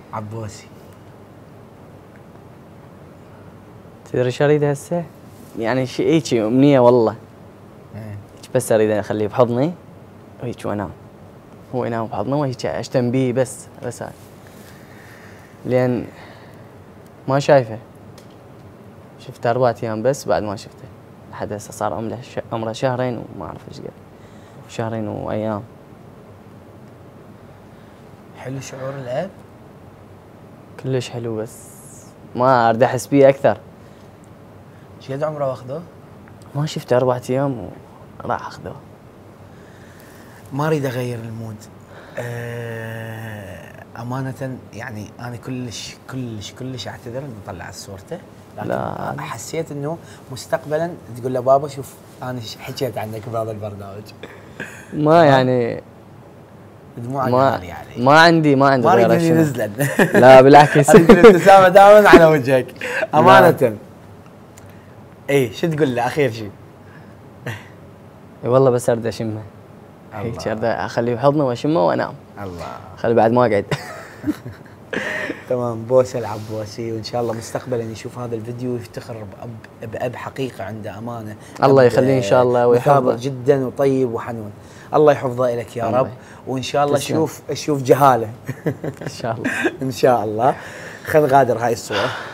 عبوسي. تدري شو اريد هسه؟ يعني هيجي امنيه والله. هيك بس اريد اخليه بحضني وهيك وانام. هو ينام بحضني وهيك اشتم بيه بس هاي. لان ما شايفه. شفته 4 ايام بس بعد ما شفته. لحد هسه صار عمره شهرين وما اعرف ايش قد. شهرين وايام. حلو شعور الاب؟ كلش حلو بس ما اريد احس بيه اكثر. ايش قد عمره واخذوه؟ ما شفته 4 ايام وراح اخذوه. ما اريد اغير المود. امانه يعني انا كلش اعتذر اني طلعت صورته، لكن لا حسيت انه مستقبلا تقول له بابا شوف انا حكيت عنك بهذا البرنامج. ما يعني دموع ما يعني ما عندي ما اريد غير اني نزلت. لا بالعكس. اريد الابتسامه دائما على وجهك امانه. اي شو تقول له اخير شيء؟ والله بس اريد اشمه. هيك اريد اخليه بحضنه واشمه وانام. الله خلي بعد ما اقعد. تمام. بوسه العبوسي، وان شاء الله مستقبلا يشوف هذا الفيديو ويفتخر بأب حقيقه عنده امانه. الله يخليه ان شاء الله ويحفظه جدا وطيب وحنون. الله يحفظه لك يا رب، وان شاء الله اشوف جهاله. ان شاء الله. ان شاء الله. خذ غادر هاي الصوره.